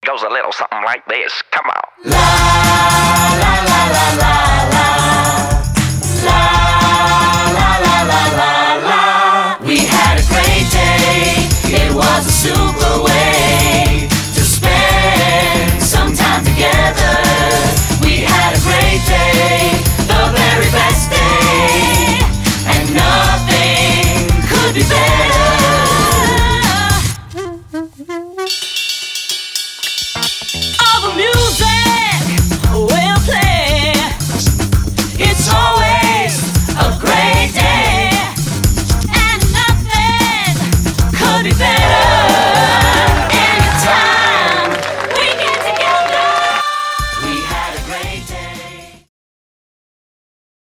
goes a little something like this. Come on. La la la la la la. La la la la la la. We had a great day. It was a super